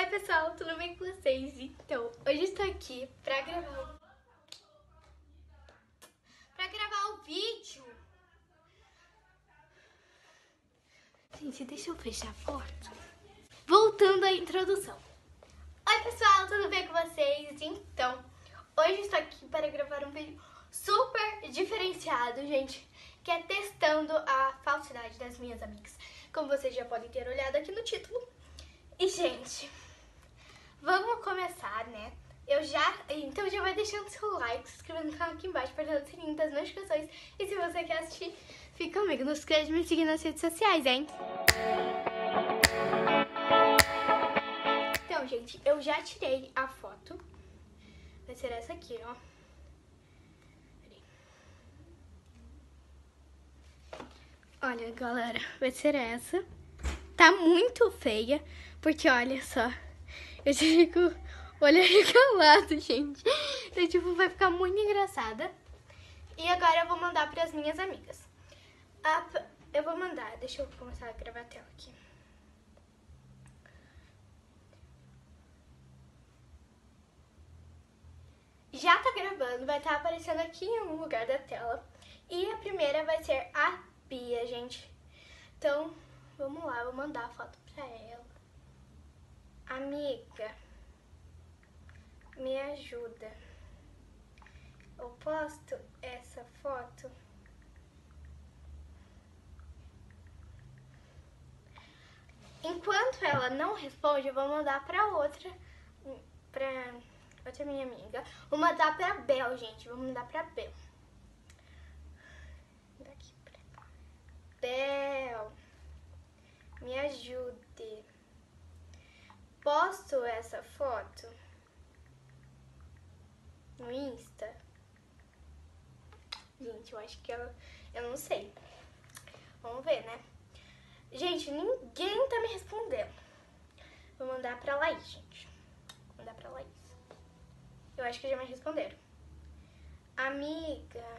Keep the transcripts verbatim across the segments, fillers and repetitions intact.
pessoal, tudo bem com vocês? Então, hoje estou aqui pra gravar pra gravar o vídeo. Gente, deixa eu fechar a porta. Voltando à introdução. Oi pessoal, tudo bem com vocês? Então, hoje estou aqui para gravar um vídeo super diferenciado, gente, que é testando a falsidade das minhas amigas. Como vocês já podem ter olhado aqui no título. E, gente, vamos começar, né? Eu já, então já vai deixando seu like, se inscrevendo no canal aqui embaixo, apertando o sininho das notificações. E se você quer assistir, fica comigo. Não esquece de me seguir nas redes sociais, hein? Então, gente, eu já tirei a foto. Vai ser essa aqui, ó. Olha, galera, vai ser essa. Tá muito feia, porque olha só, eu já fico o olho regalado, gente. Então, tipo, vai ficar muito engraçada. E agora eu vou mandar pras minhas amigas. A, eu vou mandar, deixa eu começar a gravar a tela aqui. Já tá gravando, vai estar aparecendo aqui em algum lugar da tela. E a primeira vai ser a Bia, gente. Então, vamos lá, eu vou mandar a foto pra ela. Amiga, me ajuda. Eu posto essa foto? Enquanto ela não responde, eu vou mandar pra outra, pra outra minha amiga. Vou mandar pra Bel, gente. Vou mandar pra Bel. Daqui pra cá. Bel, me ajude. Posto essa foto no Insta? Gente, eu acho que ela... Eu não sei. Vamos ver, né? Gente, ninguém tá me respondendo. Vou mandar pra Laís, gente. Vou mandar pra Laís. Eu acho que já me responderam. Amiga,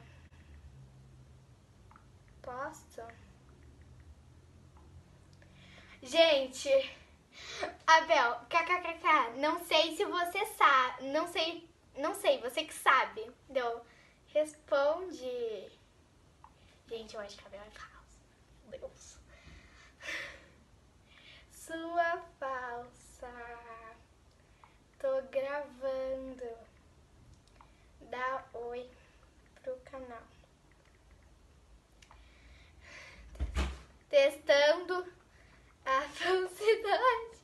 posso? Gente, Abel, kkkk, não sei se você sabe, não sei, não sei, você que sabe. Deu, responde. Gente, eu acho que a Abel é falsa. Meu Deus. Sua falsa. Tô gravando. Dá oi pro canal. Testando a falsidade.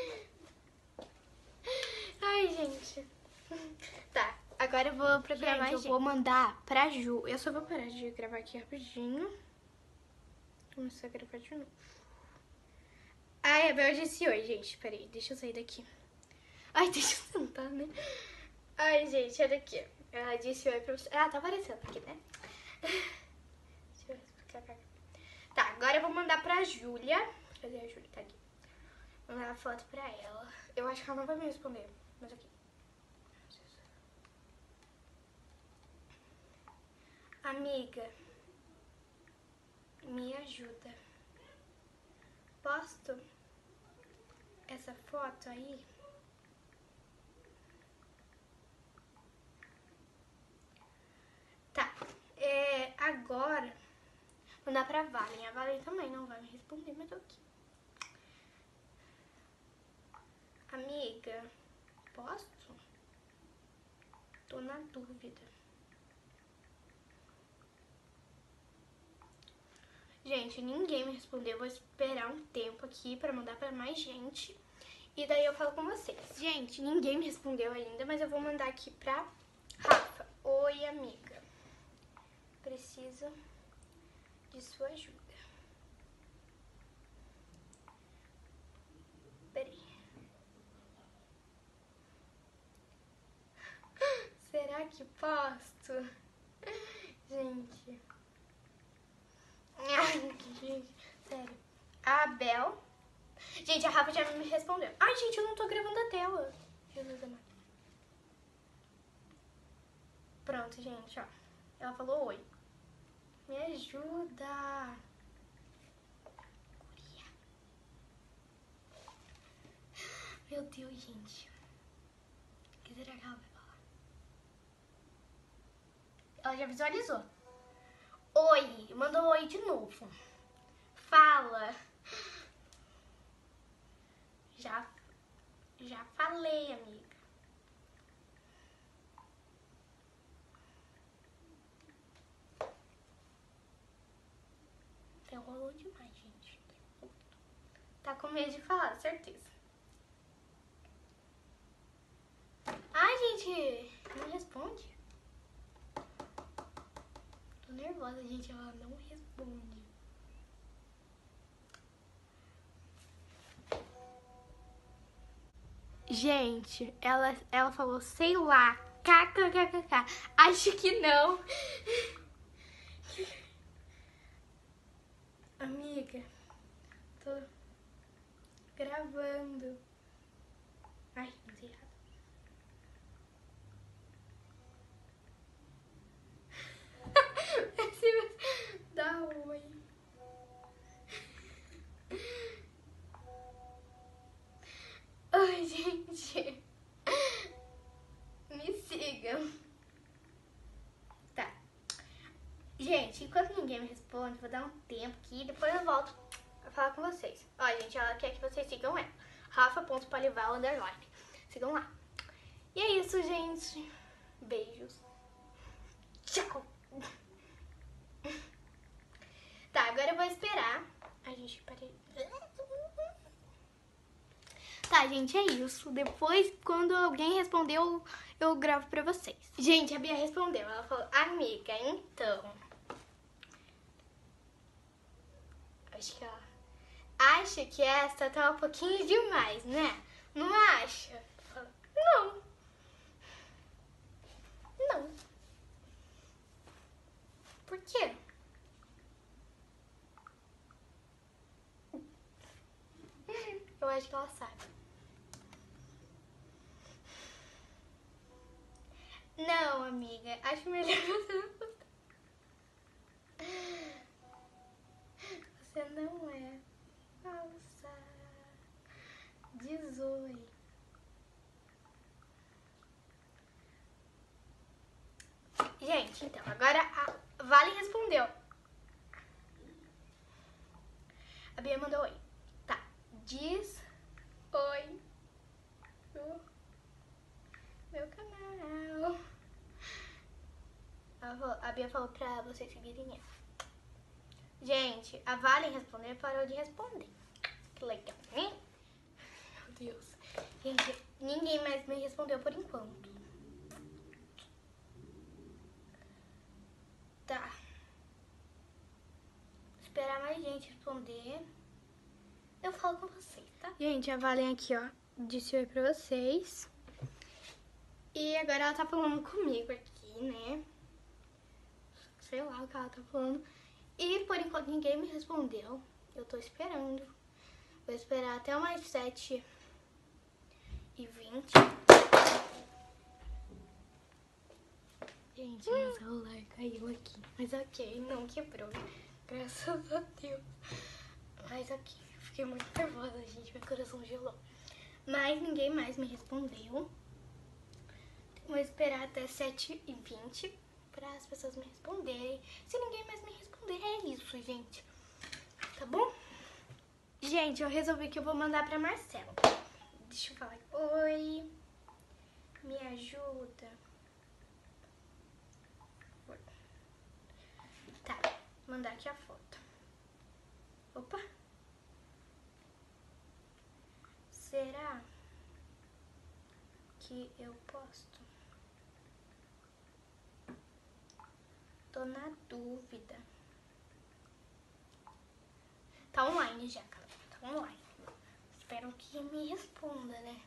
Ai, gente. Tá, agora eu vou programar. Gente, eu vou mandar pra Ju. Eu só vou parar de gravar aqui rapidinho. Começar a gravar de novo. Ai, a Bel disse oi, gente. Peraí, deixa eu sair daqui. Ai, deixa eu sentar, né? Ai, gente, olha aqui. Ela disse oi pra você. Ah, tá aparecendo aqui, né? Deixa eu explicar pra cá. Tá, agora eu vou mandar pra Júlia. Cadê a Júlia? Tá aqui. Vou mandar a foto pra ela. Eu acho que ela não vai me responder. Mas aqui. Amiga, me ajuda. Posto essa foto aí? Tá. É, agora, vou mandar pra Valen. A Valen também não vai me responder, mas eu aqui. Amiga, posso? Tô na dúvida. Gente, ninguém me respondeu. Eu vou esperar um tempo aqui pra mandar pra mais gente. E daí eu falo com vocês. Gente, ninguém me respondeu ainda, mas eu vou mandar aqui pra Rafa. Oi, amiga. Preciso de sua ajuda. Peraí. Será que posto? Gente. Ai, gente, sério. A Bel. Gente, a Rafa já me respondeu. Ai, gente, eu não tô gravando a tela. Jesus amado. Pronto, gente, ó. Ela falou oi. Me ajuda. Meu Meu Deus, gente. O que será que ela vai falar? Ela já visualizou. Oi. Mandou oi de novo. Fala. Já, já falei, amiga. Enrolou demais, gente. Tá com medo de falar, certeza. Ai, gente, não responde. Tô nervosa, gente. Ela não responde. Gente, ela, ela falou, sei lá, kkkk. Acho que não. Amiga, tô gravando. Ai, não sei errado. Dá oi. Oi, gente. Me sigam. Tá. Gente, enquanto ninguém me responde, vou dar um tempo aqui e depois eu volto a falar com vocês. Ó, gente, ela quer que vocês sigam ela. Rafa.palival underline. Sigam lá. E é isso, gente. Beijos. Tchau. Tá, agora eu vou esperar. A gente parei. Tá, gente, é isso. Depois, quando alguém respondeu, eu gravo pra vocês. Gente, a Bia respondeu. Ela falou, amiga, então... Acho que ela... Acha que essa tá um pouquinho demais, né? Não acha? Não. Não. Por quê? Eu acho que ela sabe. Não, amiga. Acho melhor você não postar. Você não é falsa. Diz oi. Gente, então, agora a Vale respondeu. A Bia mandou oi. Tá. Diz oi no meu canal. A Bia falou pra vocês seguirem ela. Gente, a Valen respondeu e parou de responder. Que legal, hein? Meu Deus. Gente, ninguém mais me respondeu por enquanto. Tá. Esperar mais gente responder. Eu falo com vocês, tá? Gente, a Valen aqui, ó, disse oi pra vocês. E agora ela tá falando comigo aqui, né? Sei lá o que ela tá falando. E por enquanto ninguém me respondeu. Eu tô esperando. Vou esperar até umas sete e vinte. Gente, meu celular caiu aqui. Mas ok, não quebrou. Graças a Deus. Mas ok, fiquei muito nervosa, gente. Meu coração gelou. Mas ninguém mais me respondeu. Vou esperar até sete e vinte para as pessoas me responderem. Se ninguém mais me responder, é isso, gente. Tá bom? Gente, eu resolvi que eu vou mandar pra Marcela. Deixa eu falar. Oi, me ajuda. Tá, mandar aqui a foto. Opa. Será que eu posto? Tô na dúvida. Tá online já, cara. Tá online. Espero que me responda, né?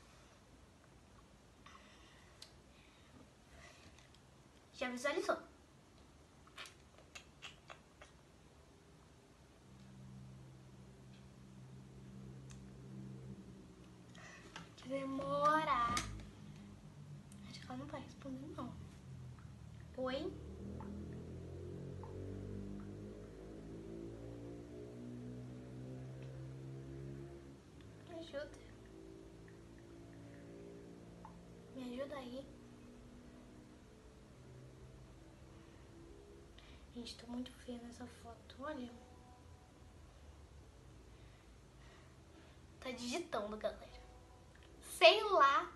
Já visualizou? Demora. Acho que ela não vai responder, não. Oi? Me ajuda. Tira daí. Gente, tô muito feia nessa foto, olha. Tá digitando, galera. Sei lá.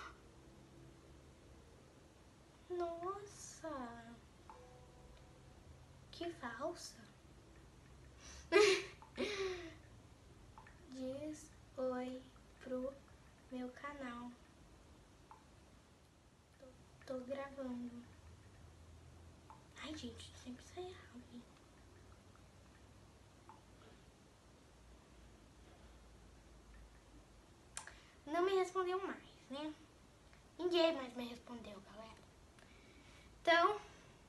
Nossa. Que falsa. Diz oi pro meu canal. Tô, tô gravando. Ai, gente, sempre sai errado. Não me respondeu mais, né? Ninguém mais me respondeu, galera. Então,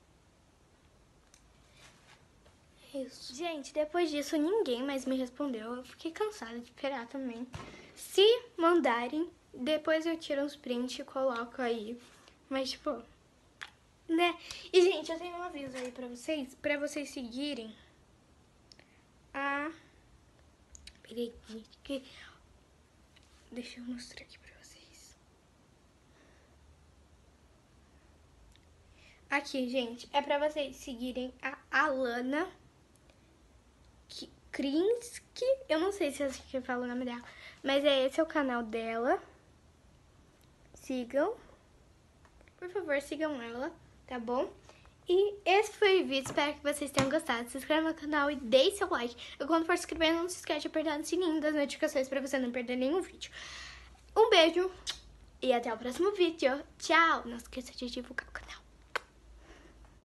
isso. Gente, depois disso ninguém mais me respondeu. Eu fiquei cansada de esperar também. Se mandarem, depois eu tiro uns prints e coloco aí. Mas, tipo, né? E, gente, eu tenho um aviso aí pra vocês. Pra vocês seguirem a... Peraí, gente, que... Deixa eu mostrar aqui pra vocês. Aqui, gente, é pra vocês seguirem a Alana Krinsky. Eu não sei se é assim que fala o nome dela, mas é esse é o canal dela. Sigam. Por favor, sigam ela, tá bom? E esse foi o vídeo, espero que vocês tenham gostado. Se inscreva no canal e deixe seu like. E quando for se inscrever, não se esquece de apertar no sininho das notificações pra você não perder nenhum vídeo. Um beijo e até o próximo vídeo. Tchau! Não esqueça de divulgar o canal.